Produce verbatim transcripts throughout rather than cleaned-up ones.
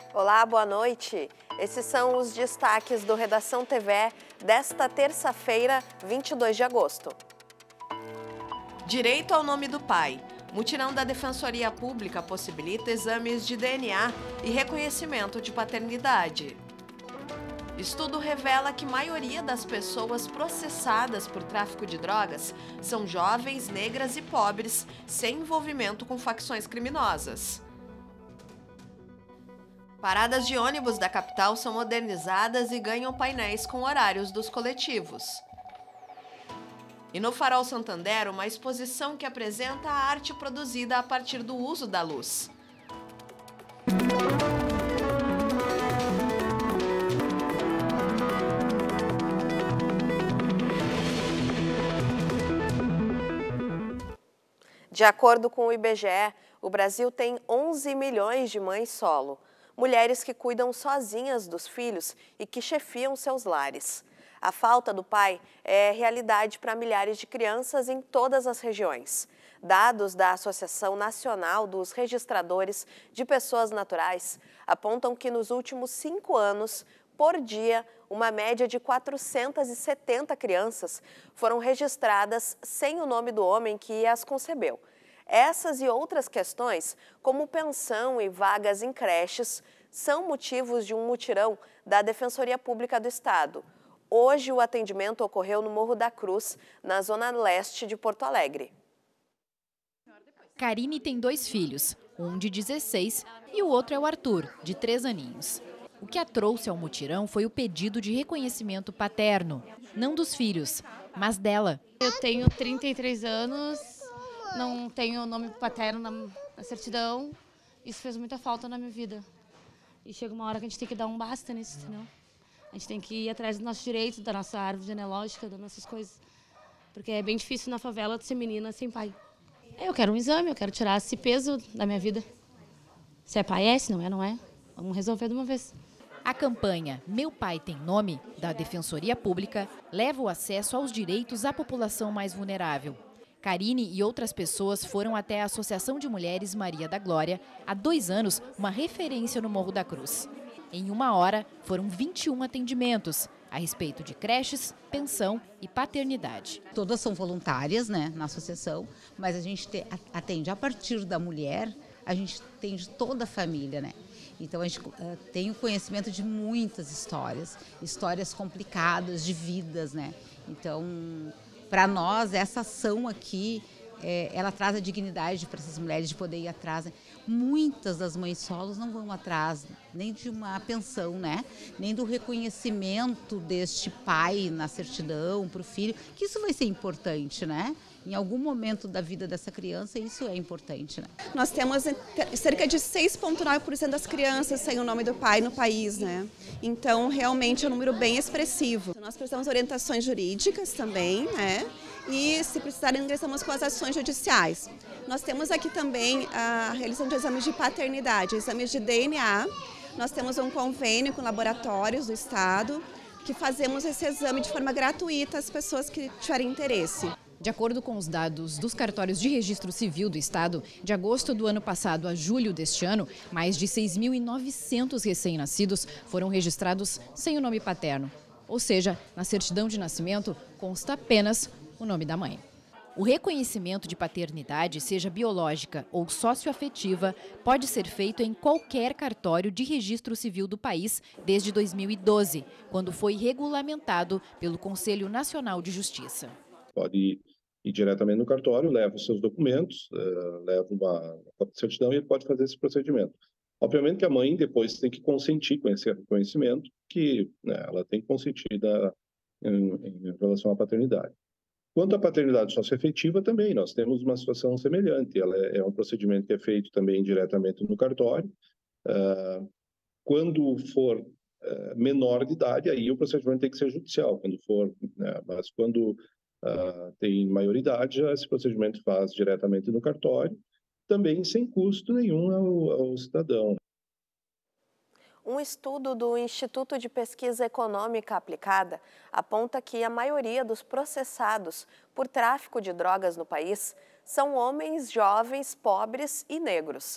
Olá, boa noite. Esses são os destaques do Redação T V desta terça-feira, vinte e dois de agosto. Direito ao nome do pai. Mutirão da Defensoria Pública possibilita exames de D N A e reconhecimento de paternidade. Estudo revela que a maioria das pessoas processadas por tráfico de drogas são jovens, negras e pobres, sem envolvimento com facções criminosas. Paradas de ônibus da capital são modernizadas e ganham painéis com horários dos coletivos. E no Farol Santander, uma exposição que apresenta a arte produzida a partir do uso da luz. De acordo com o I B G E, o Brasil tem onze milhões de mães solo, mulheres que cuidam sozinhas dos filhos e que chefiam seus lares. A falta do pai é realidade para milhares de crianças em todas as regiões. Dados da Associação Nacional dos Registradores de Pessoas Naturais apontam que nos últimos cinco anos, por dia, uma média de quatrocentas e setenta crianças foram registradas sem o nome do homem que as concebeu. Essas e outras questões, como pensão e vagas em creches, são motivos de um mutirão da Defensoria Pública do Estado. Hoje, o atendimento ocorreu no Morro da Cruz, na zona leste de Porto Alegre. Karine tem dois filhos, um de dezesseis e o outro é o Arthur, de três aninhos. O que a trouxe ao mutirão foi o pedido de reconhecimento paterno, não dos filhos, mas dela. Eu tenho trinta e três anos, não tenho nome paterno na, na certidão. Isso fez muita falta na minha vida. E chega uma hora que a gente tem que dar um basta nisso, entendeu? A gente tem que ir atrás dos nossos direitos, da nossa árvore genealógica, das nossas coisas. Porque é bem difícil na favela de ser menina sem pai. Eu quero um exame, eu quero tirar esse peso da minha vida. Se é pai, é, se não é, não é. Vamos resolver de uma vez. A campanha Meu Pai Tem Nome, da Defensoria Pública, leva o acesso aos direitos à população mais vulnerável. Karine e outras pessoas foram até a Associação de Mulheres Maria da Glória, há dois anos, uma referência no Morro da Cruz. Em uma hora, foram vinte e um atendimentos a respeito de creches, pensão e paternidade. Todas são voluntárias, né, na associação, mas a gente te, atende a partir da mulher, a gente atende toda a família, né? Então a gente uh, tem o conhecimento de muitas histórias, histórias complicadas de vidas, né? Então, para nós, essa ação aqui, é, ela traz a dignidade para essas mulheres de poder ir atrás, né? Muitas das mães solos não vão atrás nem de uma pensão, né? Nem do reconhecimento deste pai na certidão para o filho, que isso vai ser importante, né? Em algum momento da vida dessa criança, isso é importante, né? Nós temos cerca de seis vírgula nove por cento das crianças sem o nome do pai no país, né? Então, realmente é um número bem expressivo. Nós precisamos de orientações jurídicas também, né? E, se precisarem, ingressamos com as ações judiciais. Nós temos aqui também a realização de exames de paternidade, exames de D N A. Nós temos um convênio com laboratórios do Estado, que fazemos esse exame de forma gratuita às pessoas que tiverem interesse. De acordo com os dados dos cartórios de registro civil do Estado, de agosto do ano passado a julho deste ano, mais de seis mil e novecentos recém-nascidos foram registrados sem o nome paterno. Ou seja, na certidão de nascimento consta apenas o nome da mãe. O reconhecimento de paternidade, seja biológica ou socioafetiva, pode ser feito em qualquer cartório de registro civil do país desde dois mil e doze, quando foi regulamentado pelo Conselho Nacional de Justiça. Pode ir, ir diretamente no cartório, leva os seus documentos, uh, leva uma, uma certidão e ele pode fazer esse procedimento. Obviamente que a mãe depois tem que consentir com esse reconhecimento, que né, ela tem que consentir da, em, em relação à paternidade. Quanto à paternidade socioafetiva, também nós temos uma situação semelhante. Ela é, é um procedimento que é feito também diretamente no cartório. Uh, quando for uh, menor de idade, aí o procedimento tem que ser judicial. Quando for, né, mas quando uh, tem maioridade, esse procedimento faz diretamente no cartório, também sem custo nenhum ao, ao cidadão. Um estudo do Instituto de Pesquisa Econômica Aplicada aponta que a maioria dos processados por tráfico de drogas no país são homens jovens, pobres e negros.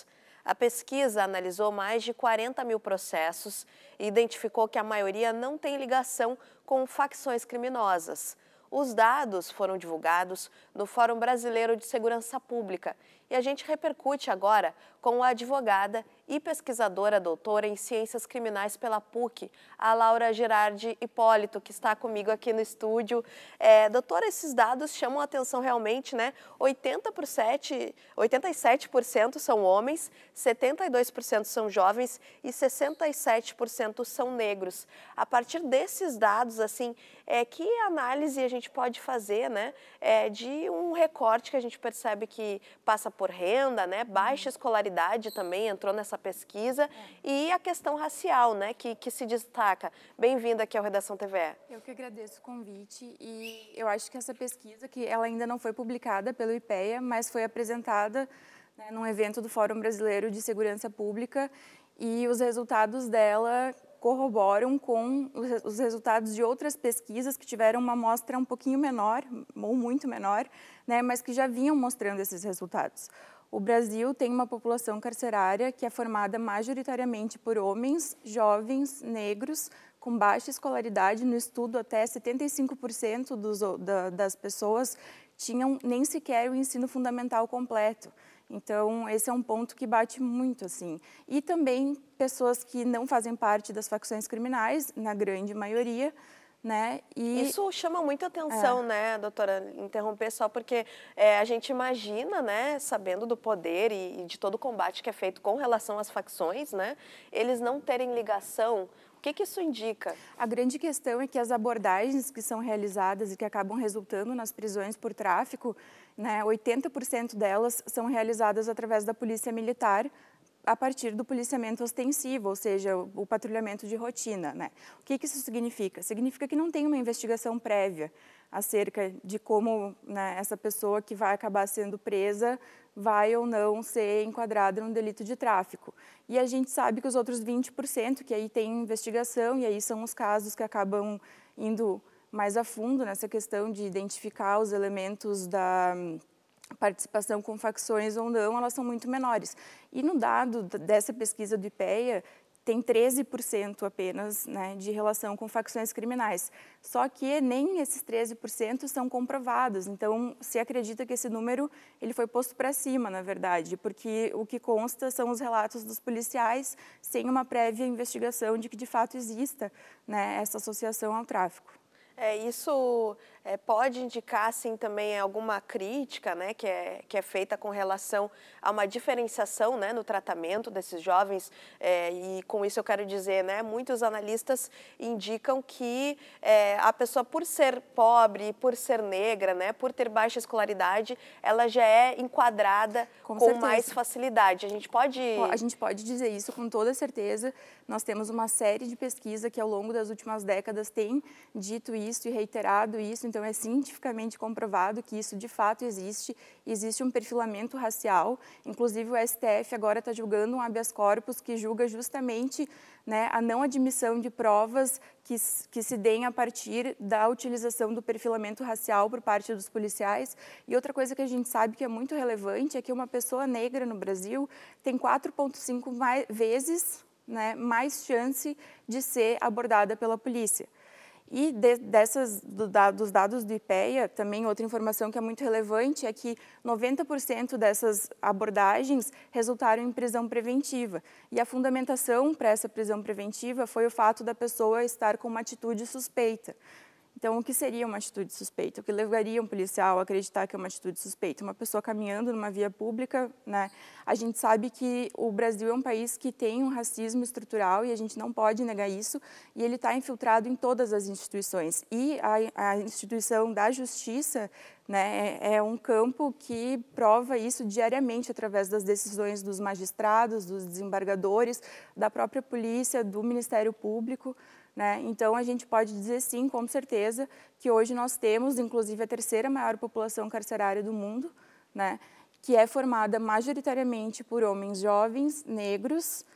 A pesquisa analisou mais de quarenta mil processos e identificou que a maioria não tem ligação com facções criminosas. Os dados foram divulgados no Fórum Brasileiro de Segurança Pública e a gente repercute agora com a advogada e pesquisadora doutora em Ciências Criminais pela P U C, a Laura Girardi Hipólito, que está comigo aqui no estúdio. É, doutora, esses dados chamam a atenção realmente, né? oitenta por cento, oitenta e sete por cento são homens, setenta e dois por cento são jovens e sessenta e sete por cento são negros. A partir desses dados, assim, é, que análise a gente pode fazer, né? É, de um recorte que a gente percebe que passa por renda, né? Baixa escolaridade também entrou nessa pesquisa, é. E a questão racial, né, que, que se destaca. Bem-vinda aqui ao Redação T V E. Eu que agradeço o convite e eu acho que essa pesquisa, que ela ainda não foi publicada pelo IPEA, mas foi apresentada, né, num evento do Fórum Brasileiro de Segurança Pública e os resultados dela corroboram com os resultados de outras pesquisas que tiveram uma amostra um pouquinho menor, ou muito menor, né, mas que já vinham mostrando esses resultados. O Brasil tem uma população carcerária que é formada majoritariamente por homens, jovens, negros, com baixa escolaridade. No estudo, até setenta e cinco por cento dos, da, das pessoas tinham nem sequer o ensino fundamental completo. Então, esse é um ponto que bate muito, assim. E também pessoas que não fazem parte das facções criminais, na grande maioria, né? E isso chama muita atenção, é. né, doutora, interromper só porque é, a gente imagina, né, sabendo do poder e, e de todo o combate que é feito com relação às facções, né, eles não terem ligação. O que que isso indica? A grande questão é que as abordagens que são realizadas e que acabam resultando nas prisões por tráfico, né, oitenta por cento delas são realizadas através da polícia militar, a partir do policiamento ostensivo, ou seja, o, o patrulhamento de rotina, né? O que que isso significa? Significa que não tem uma investigação prévia acerca de como, né, essa pessoa que vai acabar sendo presa vai ou não ser enquadrada num delito de tráfico. E a gente sabe que os outros vinte por cento, que aí tem investigação, e aí são os casos que acabam indo mais a fundo nessa questão de identificar os elementos da participação com facções ou não, elas são muito menores. E no dado dessa pesquisa do IPEA, tem treze por cento apenas, né, de relação com facções criminais. Só que nem esses treze por cento são comprovados. Então, se acredita que esse número ele foi posto para cima, na verdade, porque o que consta são os relatos dos policiais sem uma prévia investigação de que, de fato, exista, né, essa associação ao tráfico. É, isso é, pode indicar, assim, também alguma crítica, né, que é, que é feita com relação a uma diferenciação, né, no tratamento desses jovens, é, e com isso eu quero dizer, né, muitos analistas indicam que é, a pessoa, por ser pobre, por ser negra, né, por ter baixa escolaridade, ela já é enquadrada com, com mais facilidade. A gente pode... A gente pode dizer isso com toda certeza. Nós temos uma série de pesquisas que ao longo das últimas décadas tem dito isso, isso e reiterado isso, então é cientificamente comprovado que isso de fato existe, existe um perfilamento racial, inclusive o S T F agora está julgando um habeas corpus que julga justamente, né, a não admissão de provas que, que se deem a partir da utilização do perfilamento racial por parte dos policiais. E outra coisa que a gente sabe que é muito relevante é que uma pessoa negra no Brasil tem quatro vírgula cinco mais, vezes, né, mais chance de ser abordada pela polícia. E de, dessas, do, da, dos dados do IPEA, também outra informação que é muito relevante é que noventa por cento dessas abordagens resultaram em prisão preventiva. E a fundamentação para essa prisão preventiva foi o fato da pessoa estar com uma atitude suspeita. Então, o que seria uma atitude suspeita? O que levaria um policial a acreditar que é uma atitude suspeita? Uma pessoa caminhando numa via pública, né? A gente sabe que o Brasil é um país que tem um racismo estrutural e a gente não pode negar isso, e ele está infiltrado em todas as instituições. E a, a instituição da justiça, né, é, é um campo que prova isso diariamente através das decisões dos magistrados, dos desembargadores, da própria polícia, do Ministério Público. Né? Então, a gente pode dizer sim, com certeza, que hoje nós temos, inclusive, a terceira maior população carcerária do mundo, né? Que é formada majoritariamente por homens jovens, negros,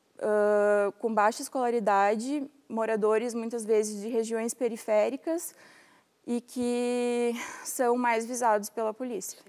uh, com baixa escolaridade, moradores, muitas vezes, de regiões periféricas e que são mais visados pela polícia. Sim.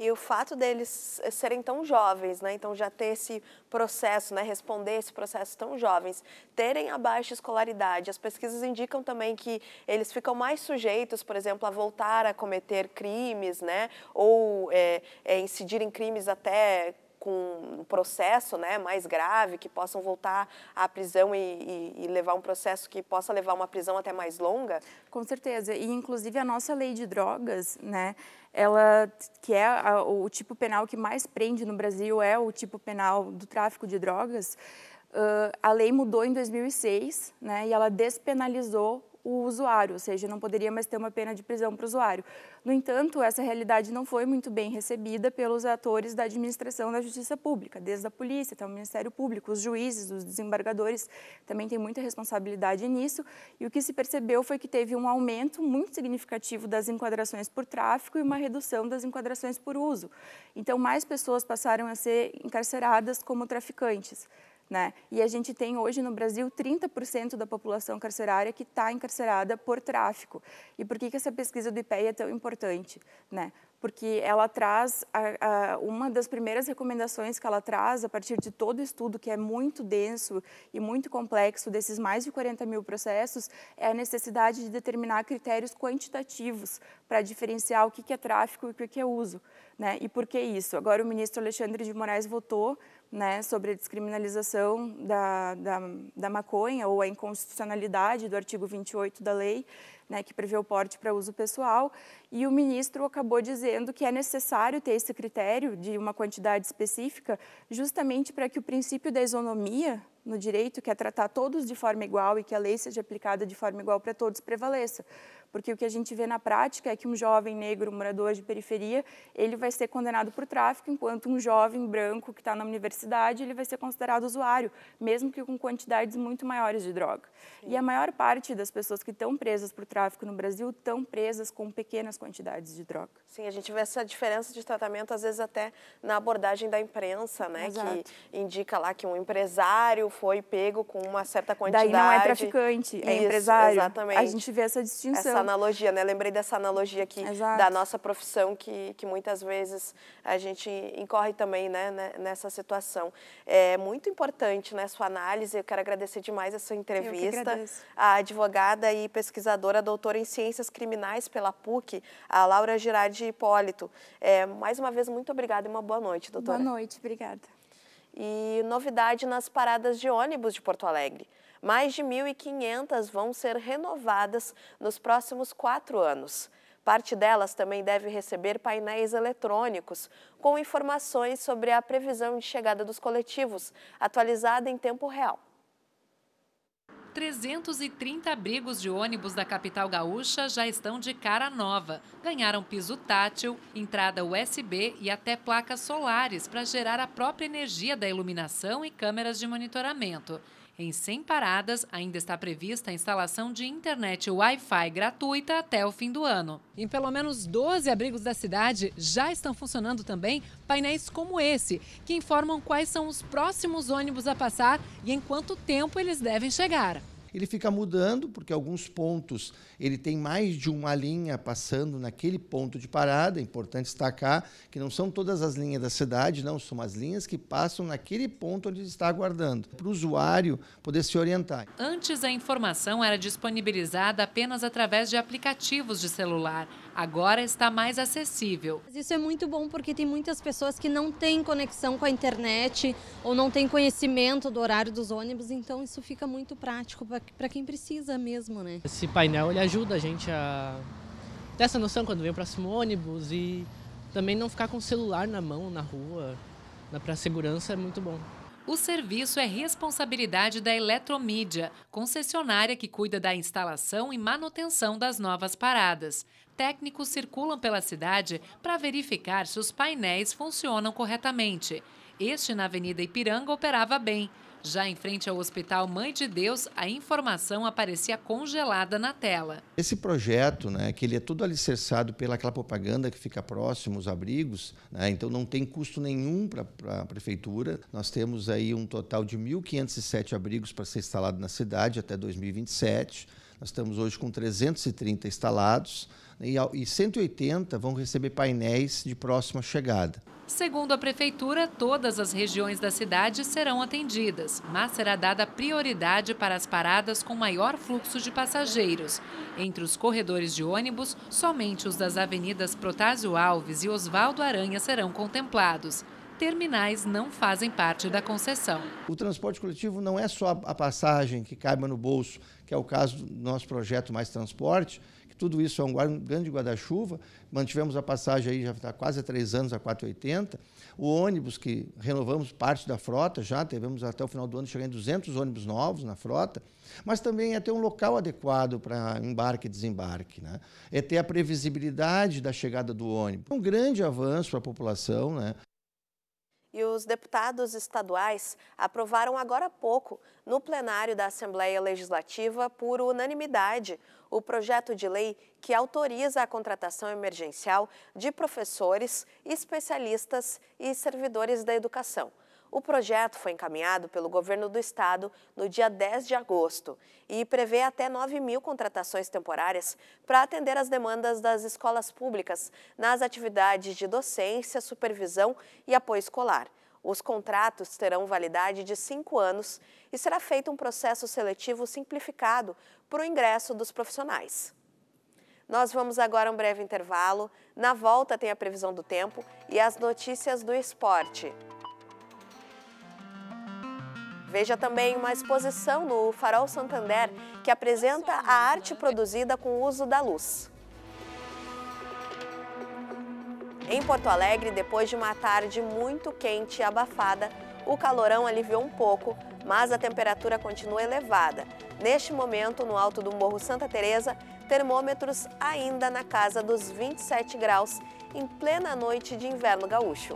E o fato deles serem tão jovens, né, então já ter esse processo, né, responder esse processo tão jovens, terem a baixa escolaridade, as pesquisas indicam também que eles ficam mais sujeitos, por exemplo, a voltar a cometer crimes, né, ou é, é, incidir em crimes até com um processo, né, mais grave, que possam voltar à prisão e, e, e levar um processo que possa levar uma prisão até mais longa? Com certeza, e inclusive a nossa lei de drogas, né, ela, que é a, o tipo penal que mais prende no Brasil, é o tipo penal do tráfico de drogas, uh, a lei mudou em dois mil e seis, né, e ela despenalizou o usuário, ou seja, não poderia mais ter uma pena de prisão para o usuário. No entanto, essa realidade não foi muito bem recebida pelos atores da administração da justiça pública, desde a polícia até o Ministério Público, os juízes, os desembargadores também têm muita responsabilidade nisso, e o que se percebeu foi que teve um aumento muito significativo das enquadrações por tráfico e uma redução das enquadrações por uso. Então, mais pessoas passaram a ser encarceradas como traficantes. Né? E a gente tem hoje no Brasil trinta por cento da população carcerária que está encarcerada por tráfico. E por que, que essa pesquisa do I P E A é tão importante? Né? Porque ela traz, a, a, uma das primeiras recomendações que ela traz, a partir de todo o estudo que é muito denso e muito complexo, desses mais de quarenta mil processos, é a necessidade de determinar critérios quantitativos para diferenciar o que, que é tráfico e o que, que é uso. Né? E por que isso? Agora o ministro Alexandre de Moraes votou, né, sobre a descriminalização da, da, da maconha ou a inconstitucionalidade do artigo vinte e oito da lei, né, que prevê o porte para uso pessoal, e o ministro acabou dizendo que é necessário ter esse critério de uma quantidade específica justamente para que o princípio da isonomia no direito, que é tratar todos de forma igual e que a lei seja aplicada de forma igual para todos, prevaleça. Porque o que a gente vê na prática é que um jovem negro, morador de periferia, ele vai ser condenado por tráfico, enquanto um jovem branco que está na universidade, ele vai ser considerado usuário, mesmo que com quantidades muito maiores de droga. Sim. E a maior parte das pessoas que estão presas por tráfico no Brasil estão presas com pequenas quantidades de droga. Sim, a gente vê essa diferença de tratamento, às vezes até na abordagem da imprensa, né? Exato. Que indica lá que um empresário foi pego com uma certa quantidade. Daí não é traficante, é Isso, empresário. Exatamente. A gente vê essa distinção. Essa analogia, né? Lembrei dessa analogia aqui Exato. Da nossa profissão, que, que muitas vezes a gente incorre também, né, nessa situação. É muito importante, né, sua análise. Eu quero agradecer demais essa entrevista. A advogada e pesquisadora, doutora em Ciências Criminais pela P U C, a Laura Girardi Hipólito. É, mais uma vez, muito obrigada e uma boa noite, doutora. Boa noite, obrigada. E novidade nas paradas de ônibus de Porto Alegre. Mais de mil e quinhentas vão ser renovadas nos próximos quatro anos. Parte delas também deve receber painéis eletrônicos com informações sobre a previsão de chegada dos coletivos, atualizada em tempo real. trezentos e trinta abrigos de ônibus da capital gaúcha já estão de cara nova. Ganharam piso tátil, entrada U S B e até placas solares para gerar a própria energia da iluminação e câmeras de monitoramento. Em cem paradas, ainda está prevista a instalação de internet Wi-Fi gratuita até o fim do ano. Em pelo menos doze abrigos da cidade, já estão funcionando também painéis como esse, que informam quais são os próximos ônibus a passar e em quanto tempo eles devem chegar. Ele fica mudando, porque alguns pontos ele tem mais de uma linha passando naquele ponto de parada. É importante destacar que não são todas as linhas da cidade, não, são as linhas que passam naquele ponto onde está aguardando, para o usuário poder se orientar. Antes, a informação era disponibilizada apenas através de aplicativos de celular. Agora está mais acessível. Isso é muito bom porque tem muitas pessoas que não têm conexão com a internet ou não têm conhecimento do horário dos ônibus, então isso fica muito prático para quem precisa mesmo, né? Esse painel ele ajuda a gente a ter essa noção quando vem o próximo ônibus e também não ficar com o celular na mão, na rua. Para a segurança é muito bom. O serviço é responsabilidade da Eletromídia, concessionária que cuida da instalação e manutenção das novas paradas. Técnicos circulam pela cidade para verificar se os painéis funcionam corretamente. Este, na Avenida Ipiranga, operava bem. Já em frente ao Hospital Mãe de Deus, a informação aparecia congelada na tela. Esse projeto, né, que ele é todo alicerçado pela aquela propaganda que fica próximo aos abrigos, né, então não tem custo nenhum para a prefeitura. Nós temos aí um total de mil quinhentos e sete abrigos para ser instalado na cidade até dois mil e vinte e sete. Nós estamos hoje com trezentos e trinta instalados, e cento e oitenta vão receber painéis de próxima chegada. Segundo a Prefeitura, todas as regiões da cidade serão atendidas, mas será dada prioridade para as paradas com maior fluxo de passageiros. Entre os corredores de ônibus, somente os das avenidas Protásio Alves e Osvaldo Aranha serão contemplados. Terminais não fazem parte da concessão. O transporte coletivo não é só a passagem que caiba no bolso, que é o caso do nosso projeto Mais Transporte, que tudo isso é um grande guarda-chuva. Mantivemos a passagem aí já está quase há três anos, a quatrocentos e oitenta. O ônibus, que renovamos parte da frota, já tivemos até o final do ano chegando em duzentos ônibus novos na frota, mas também é ter um local adequado para embarque e desembarque, né? É ter a previsibilidade da chegada do ônibus. Um grande avanço para a população, né? E os deputados estaduais aprovaram agora há pouco, no plenário da Assembleia Legislativa, por unanimidade, o projeto de lei que autoriza a contratação emergencial de professores, especialistas e servidores da educação. O projeto foi encaminhado pelo governo do estado no dia dez de agosto e prevê até nove mil contratações temporárias para atender às demandas das escolas públicas nas atividades de docência, supervisão e apoio escolar. Os contratos terão validade de cinco anos e será feito um processo seletivo simplificado para o ingresso dos profissionais. Nós vamos agora a um breve intervalo. Na volta tem a previsão do tempo e as notícias do esporte. Veja também uma exposição no Farol Santander que apresenta a arte produzida com o uso da luz. Em Porto Alegre, depois de uma tarde muito quente e abafada, o calorão aliviou um pouco, mas a temperatura continua elevada. Neste momento, no alto do Morro Santa Teresa, termômetros ainda na casa dos vinte e sete graus, em plena noite de inverno gaúcho.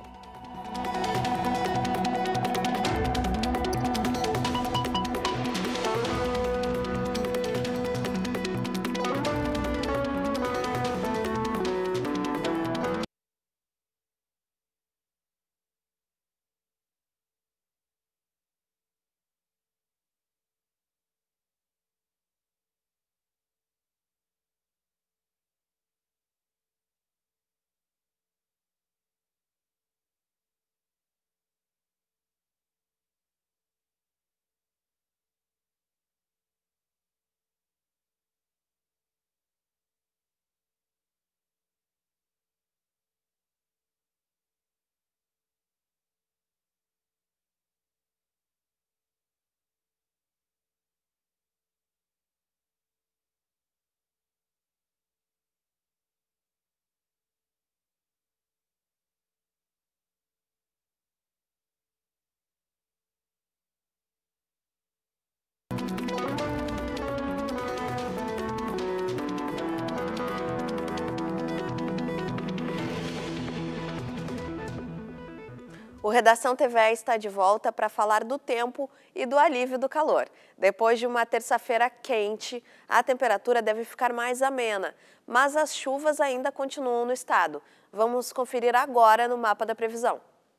O Redação T V E está de volta para falar do tempo e do alívio do calor. Depois de uma terça-feira quente, a temperatura deve ficar mais amena, mas as chuvas ainda continuam no estado. Vamos conferir agora no mapa da previsão.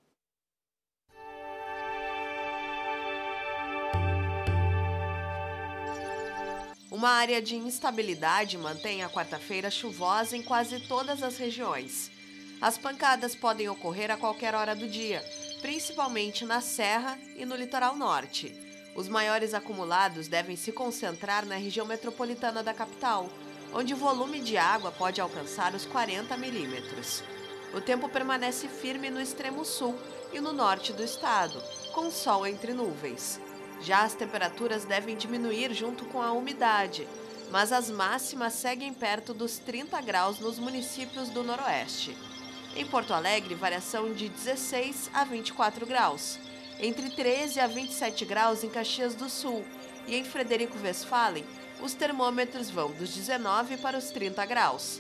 Uma área de instabilidade mantém a quarta-feira chuvosa em quase todas as regiões. As pancadas podem ocorrer a qualquer hora do dia, principalmente na Serra e no litoral norte. Os maiores acumulados devem se concentrar na região metropolitana da capital, onde o volume de água pode alcançar os quarenta milímetros. O tempo permanece firme no extremo sul e no norte do estado, com sol entre nuvens. Já as temperaturas devem diminuir junto com a umidade, mas as máximas seguem perto dos trinta graus nos municípios do noroeste. Em Porto Alegre, variação de dezesseis a vinte e quatro graus, entre treze a vinte e sete graus em Caxias do Sul, e em Frederico Westphalen, os termômetros vão dos dezenove para os trinta graus.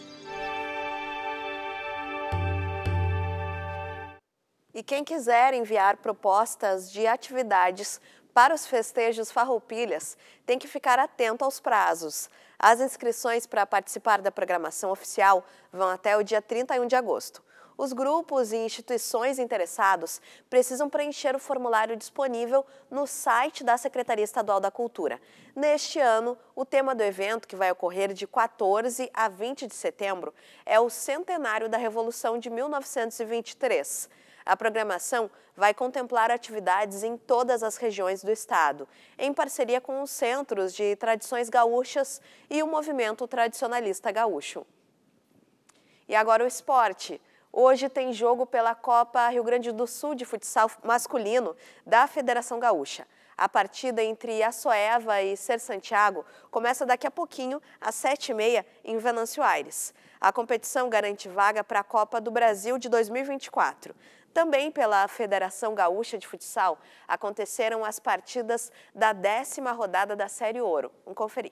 E quem quiser enviar propostas de atividades para os festejos Farroupilhas tem que ficar atento aos prazos. As inscrições para participar da programação oficial vão até o dia trinta e um de agosto. Os grupos e instituições interessados precisam preencher o formulário disponível no site da Secretaria Estadual da Cultura. Neste ano, o tema do evento, que vai ocorrer de quatorze a vinte de setembro, é o centenário da Revolução de mil novecentos e vinte e três. A programação vai contemplar atividades em todas as regiões do estado, em parceria com os Centros de Tradições Gaúchas e o Movimento Tradicionalista Gaúcho. E agora o esporte. Hoje tem jogo pela Copa Rio Grande do Sul de futsal masculino da Federação Gaúcha. A partida entre Açoeva e Ser Santiago começa daqui a pouquinho, às sete e meia, em Venâncio Aires. A competição garante vaga para a Copa do Brasil de dois mil e vinte e quatro. Também pela Federação Gaúcha de Futsal aconteceram as partidas da décima rodada da Série Ouro. Vamos conferir.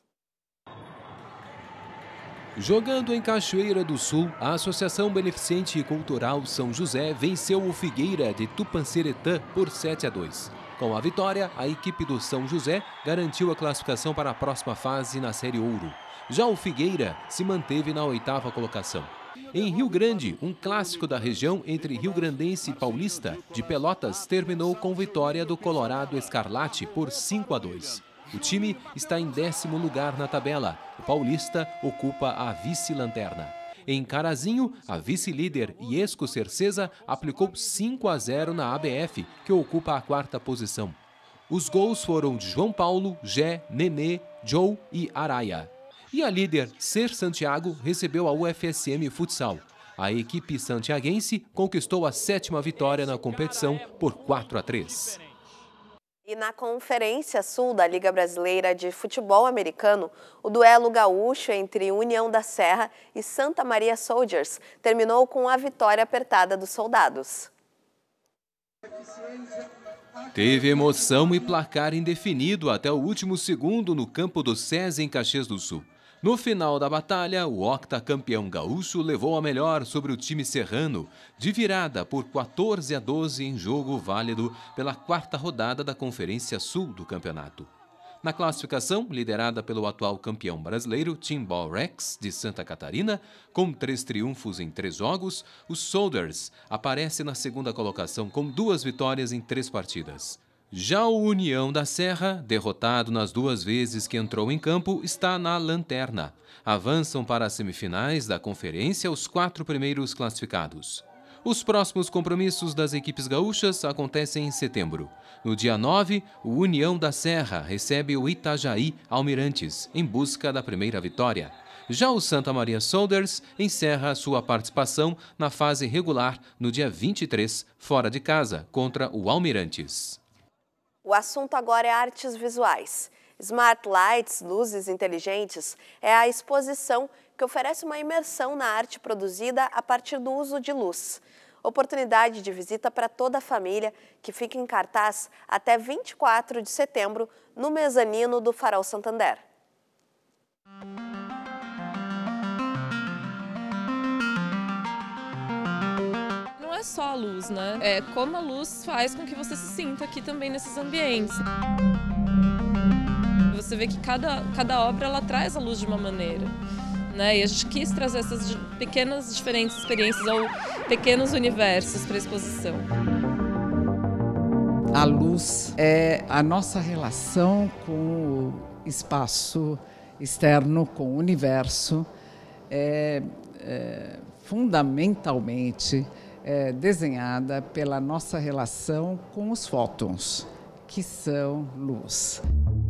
Jogando em Cachoeira do Sul, a Associação Beneficente e Cultural São José venceu o Figueira de Tupanciretã por sete a dois. Com a vitória, a equipe do São José garantiu a classificação para a próxima fase na Série Ouro. Já o Figueira se manteve na oitava colocação. Em Rio Grande, um clássico da região entre rio-grandense e paulista, de Pelotas terminou com vitória do Colorado Escarlate por cinco a dois. O time está em décimo lugar na tabela. O paulista ocupa a vice-lanterna. Em Carazinho, a vice-líder Iesco Cercesa aplicou cinco a zero na A B F, que ocupa a quarta posição. Os gols foram de João Paulo, Gé, Nenê, Joe e Araia. E a líder Ser Santiago recebeu a U F S M Futsal. A equipe santiaguense conquistou a sétima vitória na competição por quatro a três. E na Conferência Sul da Liga Brasileira de Futebol Americano, o duelo gaúcho entre União da Serra e Santa Maria Soldiers terminou com a vitória apertada dos soldados. Teve emoção e placar indefinido até o último segundo no campo do SESI em Caxias do Sul. No final da batalha, o octacampeão gaúcho levou a melhor sobre o time serrano, de virada por quatorze a doze em jogo válido pela quarta rodada da Conferência Sul do campeonato. Na classificação, liderada pelo atual campeão brasileiro Timbó Rex, de Santa Catarina, com três triunfos em três jogos, o Soldiers aparece na segunda colocação com duas vitórias em três partidas. Já o União da Serra, derrotado nas duas vezes que entrou em campo, está na lanterna. Avançam para as semifinais da conferência os quatro primeiros classificados. Os próximos compromissos das equipes gaúchas acontecem em setembro. No dia nove, o União da Serra recebe o Itajaí Almirantes, em busca da primeira vitória. Já o Santa Maria Soldiers encerra sua participação na fase regular no dia vinte e três, fora de casa, contra o Almirantes. O assunto agora é artes visuais. Smart Lights, luzes inteligentes, é a exposição que oferece uma imersão na arte produzida a partir do uso de luz. Oportunidade de visita para toda a família, que fica em cartaz até vinte e quatro de setembro no mezanino do Farol Santander. Não é só a luz, né? É como a luz faz com que você se sinta aqui também nesses ambientes. Você vê que cada, cada obra ela traz a luz de uma maneira, né? E a gente quis trazer essas pequenas diferentes experiências ou pequenos universos para a exposição. A luz é a nossa relação com o espaço externo, com o universo, é, é fundamentalmente é, desenhada pela nossa relação com os fótons, que são luz.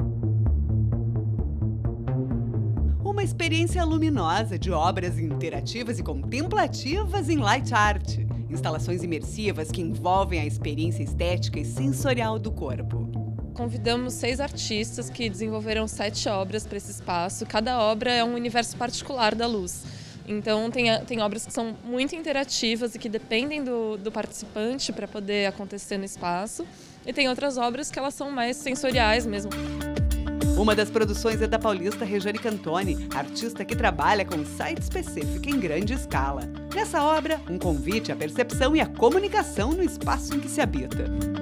Uma experiência luminosa de obras interativas e contemplativas em light art. Instalações imersivas que envolvem a experiência estética e sensorial do corpo. Convidamos seis artistas que desenvolveram sete obras para esse espaço. Cada obra é um universo particular da luz. Então, tem, tem obras que são muito interativas e que dependem do, do participante para poder acontecer no espaço. E tem outras obras que elas são mais sensoriais mesmo. Uma das produções é da paulista Regiane Cantoni, artista que trabalha com site específico em grande escala. Nessa obra, um convite à percepção e à comunicação no espaço em que se habita.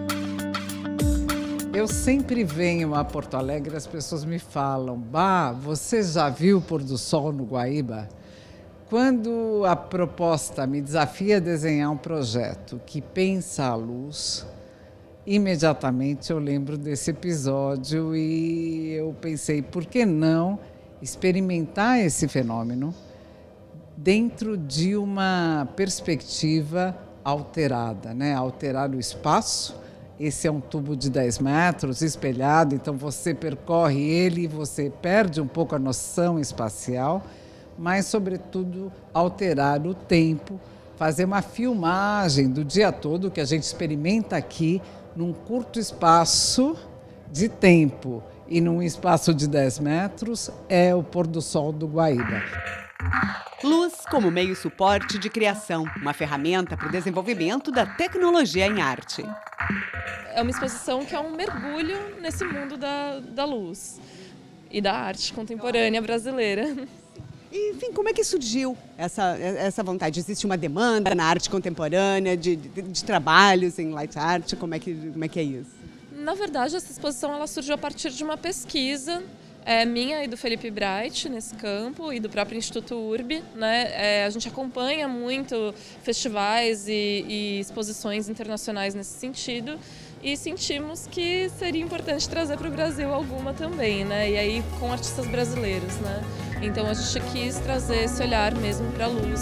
Eu sempre venho a Porto Alegre e as pessoas me falam: "Bah, você já viu o pôr do sol no Guaíba?" Quando a proposta me desafia a desenhar um projeto que pensa a luz, imediatamente eu lembro desse episódio e eu pensei, por que não experimentar esse fenômeno dentro de uma perspectiva alterada, né? Alterar o espaço. Esse é um tubo de dez metros, espelhado, então você percorre ele e você perde um pouco a noção espacial, mas, sobretudo, alterar o tempo, fazer uma filmagem do dia todo que a gente experimenta aqui num curto espaço de tempo e num espaço de dez metros é o pôr do sol do Guaíba. Luz como meio e suporte de criação, uma ferramenta para o desenvolvimento da tecnologia em arte. É uma exposição que é um mergulho nesse mundo da, da luz e da arte contemporânea brasileira. E, enfim, como é que surgiu essa, essa vontade? Existe uma demanda na arte contemporânea de, de, de trabalhos em light art? Como é que, como é, que é isso? Na verdade, essa exposição ela surgiu a partir de uma pesquisa é, minha e do Felipe Bright nesse campo e do próprio Instituto Urb. Né? É, a gente acompanha muito festivais e, e exposições internacionais nesse sentido e sentimos que seria importante trazer para o Brasil alguma também, né? E aí com artistas brasileiros, né? Então a gente quis trazer esse olhar mesmo para a luz.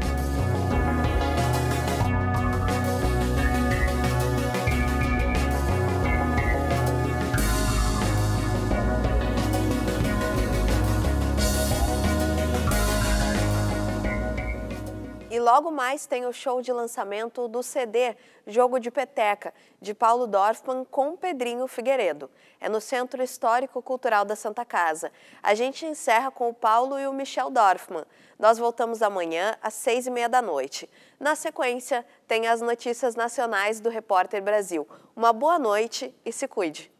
E logo mais tem o show de lançamento do C D Jogo de Peteca, de Paulo Dorfman com Pedrinho Figueiredo. É no Centro Histórico Cultural da Santa Casa. A gente encerra com o Paulo e o Michel Dorfman. Nós voltamos amanhã às seis e meia da noite. Na sequência, tem as notícias nacionais do Repórter Brasil. Uma boa noite e se cuide.